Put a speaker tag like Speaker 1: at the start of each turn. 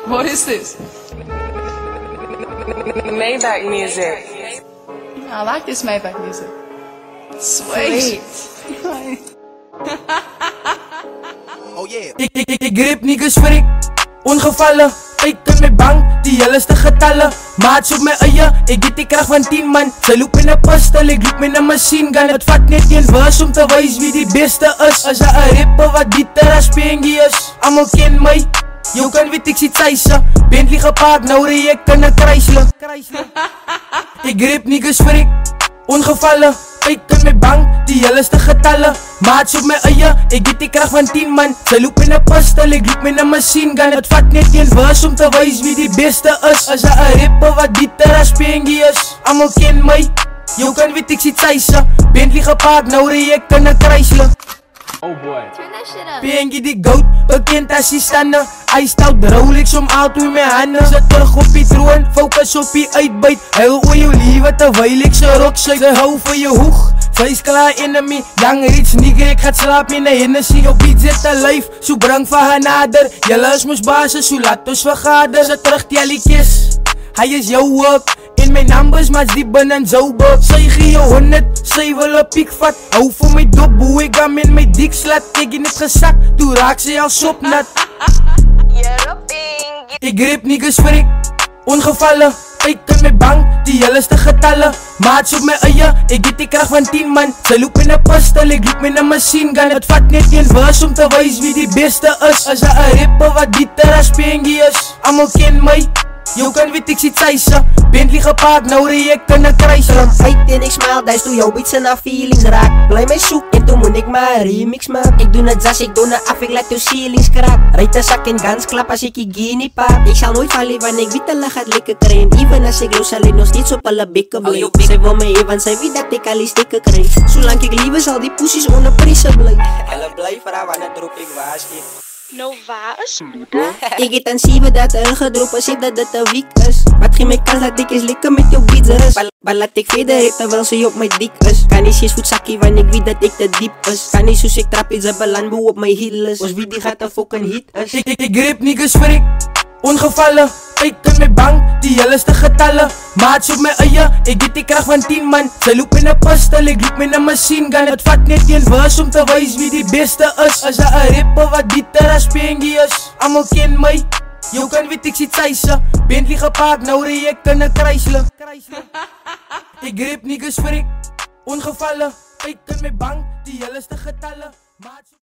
Speaker 1: What is this?
Speaker 2: Maybach music.
Speaker 1: I like this Maybach music. Sweet.
Speaker 3: Oh yeah. Ik grip niggas freak, ongevallen. Kyk in my bank, die hele is te getallen. Maats op my eie, ek het die krag van 10 man. Sy loop in 'n pistol, ek loop met 'n machine gun. Het vat net een vers om te wys wie die beste is. As 'n rapper wat beter as Peng is. Almal ken my, jou kan weet ek sit syse. Bentley gepaard, nou ry ek in 'n Chrysler. Ek grip niggas freak, ongevallen. Kyk in my bank, die hele is te getallen. Maats op my eie, ek het die krag van 10 man. Sy loop in 'n pistol, ek loop met 'n machine gun. Het vat net een vers om te wys wie die beste is. As 'n rapper wat beter as Peng is. Almal ken my, jou kan weet ek sit syse. Bentley gepaard, nou ry ek in 'n Chrysler.
Speaker 4: Oh boy.
Speaker 2: Turn that shit up.
Speaker 3: Peng die goat, bekend as die Staan. Hy stout Rolex om altoe my hande. Sit terug op die troon, focus op die uitbuit. Hy wil oor jou liewe terwyl ek sy rok sy hou vir jou hoeg. Sy is klaar enemy, young rich nigger. Ek gaat slaap met 'n Hennessy op die zet te lyf. So bring vir haar nader. Julle is mos basis, so laat ons vergader. Sit terug die allikies, hy is jou work. En my numbers mas die binne Joburg. Sy gee jou 100, sy wil 'n piek vat. Hou vir my dop, hoe ek gaan met my dik slat. Ek het net gesak, toe raak sy al sopnat. Ek grip niggas freak, ongevallen. Kyk in my bank, die hele is te getallen. Maats op my eie, ek het die krag van 10 man. Sy loop in 'n pistol, ek loop met 'n machine gun. Het vat net een vers om te wys wie die beste is. As 'n rapper wat beter as Peng is. Almal ken my, jou kan weet ek sit syse. Bentley gepaard, nou ry ek in 'n Chrysler.
Speaker 5: Uit en ek smile, duis toe jou beats en haar feelings raak. Bly my soek en toe moet ek maar remix maak. Ek doen het jas, ek doen het af, ek laat jou ceilings krap. Rijd een sak en gans klap as ek die genie pap. Ek sal nooit vallen, want ek weet hulle gaat lekker kry. En even as ek los, sal ek nog steeds op hulle bekke bly. Sy wil my hee, want sy weet dat ek al die stekke kry. Solank ek liewe sal die poesies onder prijse bly. Hulle bly vra wanneer drop ek waas ek.
Speaker 2: No was, Luda.
Speaker 5: Ek het aan 7 dat hulle gedrop as ek dat dit 'n week is. Wat gee my kans dat ek is lekker met jou beats is. Maar laat ek verder het terwyl sy op my dik is. Kan nie 6 voet sakkie want ek weet dat ek te diep is. Kan nie soos ek trap iets beland bo op my heel is. Ons weet die gaat 'n fucking hit is.
Speaker 3: Ek grip niggas freak, ongevallen. Kyk in my bank, die hele is te getallen. Maats op my eie, ek het die krag van 10 man. Sy loop in 'n pistol, ek loop met 'n machine gun. Het vat net een vers om te wys wie die beste is. As 'n rapper wat beter as Peng is. Almal ken my, jou kan weet ek sit syse. Bentley gepaard, nou ry ek in 'n Chrysler. Ek grip niggas freak, ongevallen. Kyk in my bank, die hele is te getallen.